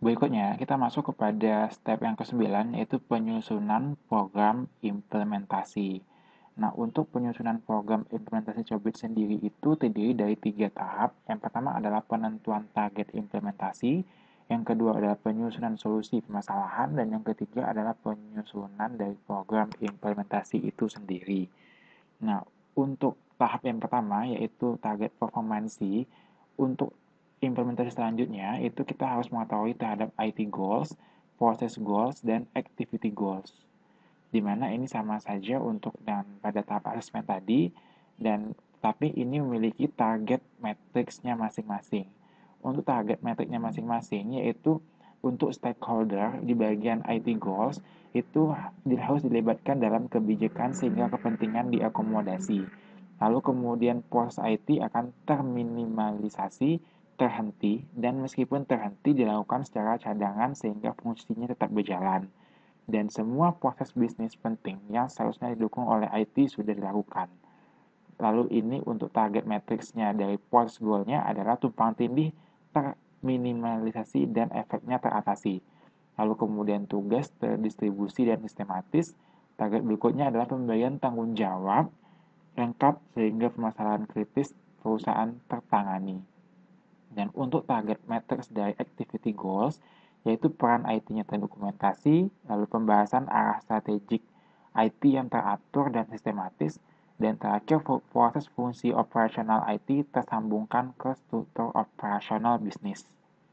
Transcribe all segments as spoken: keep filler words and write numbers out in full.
Berikutnya, kita masuk kepada step yang kesembilan, yaitu penyusunan program implementasi. Nah, untuk penyusunan program implementasi Cobit sendiri itu terdiri dari tiga tahap. Yang pertama adalah penentuan target implementasi, yang kedua adalah penyusunan solusi permasalahan, dan yang ketiga adalah penyusunan dari program implementasi itu sendiri. Nah, untuk tahap yang pertama, yaitu target performansi, untuk implementasi selanjutnya, itu kita harus mengetahui terhadap I T goals, process goals, dan activity goals. Di mana ini sama saja untuk dan pada tahap asesmen tadi, dan tapi ini memiliki target matriksnya masing-masing. Untuk target matriknya masing-masing, yaitu untuk stakeholder di bagian I T goals, itu harus dilibatkan dalam kebijakan sehingga kepentingan diakomodasi. Lalu kemudian proses I T akan terminimalisasi, terhenti, dan meskipun terhenti dilakukan secara cadangan sehingga fungsinya tetap berjalan. Dan semua proses bisnis penting yang seharusnya didukung oleh I T sudah dilakukan. Lalu ini untuk target matriksnya dari proses goal-nya adalah tumpang tindih terminimalisasi dan efeknya teratasi. Lalu kemudian tugas terdistribusi dan sistematis. Target berikutnya adalah pemberian tanggung jawab lengkap sehingga permasalahan kritis perusahaan tertangani. Dan untuk target matrix dari activity goals, yaitu peran I T-nya terdokumentasi, lalu pembahasan arah strategik I T yang teratur dan sistematis, dan terakhir proses fungsi operasional I T tersambungkan ke struktur operasional bisnis.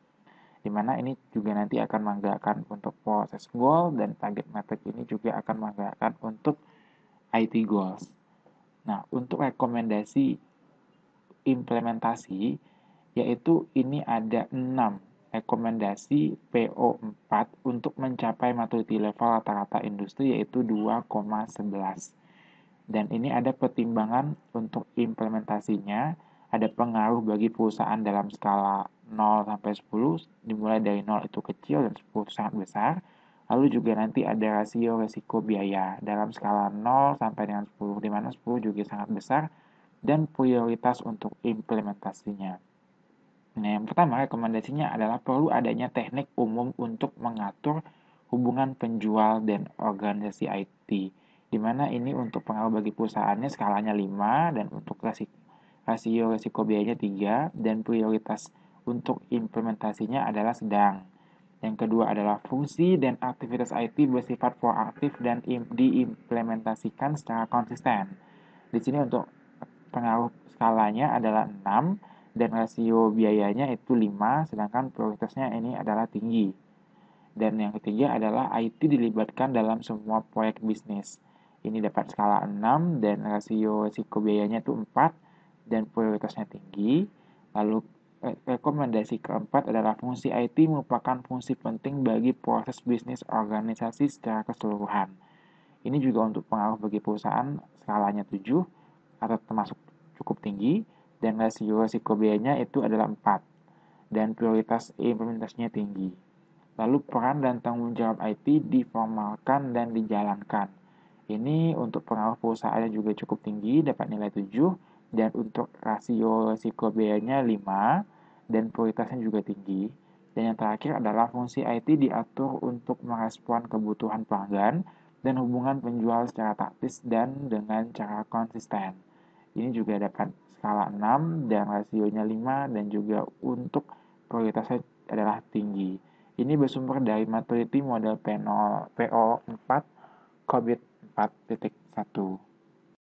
Di mana ini juga nanti akan menggerakkan untuk proses goal dan target metric ini juga akan menggerakkan untuk I T goals. Nah, untuk rekomendasi implementasi, yaitu ini ada enam rekomendasi P O empat untuk mencapai maturity level rata-rata industri yaitu dua koma sebelas. Dan ini ada pertimbangan untuk implementasinya, ada pengaruh bagi perusahaan dalam skala nol sampai sepuluh, dimulai dari nol itu kecil dan sepuluh itu sangat besar. Lalu juga nanti ada rasio resiko biaya dalam skala nol sampai dengan sepuluh, di mana sepuluh juga sangat besar, dan prioritas untuk implementasinya. Nah, yang pertama rekomendasinya adalah perlu adanya teknik umum untuk mengatur hubungan penjual dan organisasi I T, di mana ini untuk pengaruh bagi perusahaannya skalanya lima dan untuk rasio, rasio risiko biayanya tiga dan prioritas untuk implementasinya adalah sedang. Yang kedua adalah fungsi dan aktivitas I T bersifat proaktif dan diimplementasikan secara konsisten. Di sini untuk pengaruh skalanya adalah enam dan rasio biayanya itu lima, sedangkan prioritasnya ini adalah tinggi. Dan yang ketiga adalah I T dilibatkan dalam semua proyek bisnis. Ini dapat skala enam dan rasio risiko biayanya itu empat dan prioritasnya tinggi. Lalu rekomendasi keempat adalah fungsi I T merupakan fungsi penting bagi proses bisnis organisasi secara keseluruhan. Ini juga untuk pengaruh bagi perusahaan skalanya tujuh atau termasuk cukup tinggi dan rasio risiko biayanya itu adalah empat dan prioritas implementasinya tinggi. Lalu peran dan tanggung jawab I T diformalkan dan dijalankan. Ini untuk pengaruh perusahaannya juga cukup tinggi, dapat nilai tujuh, dan untuk rasio risiko biayanya lima, dan prioritasnya juga tinggi. Dan yang terakhir adalah fungsi I T diatur untuk merespon kebutuhan pelanggan dan hubungan penjual secara taktis dan dengan cara konsisten. Ini juga dapat skala enam dan rasionya lima dan juga untuk prioritasnya adalah tinggi. Ini bersumber dari maturity model P O empat COVID empat titik satu.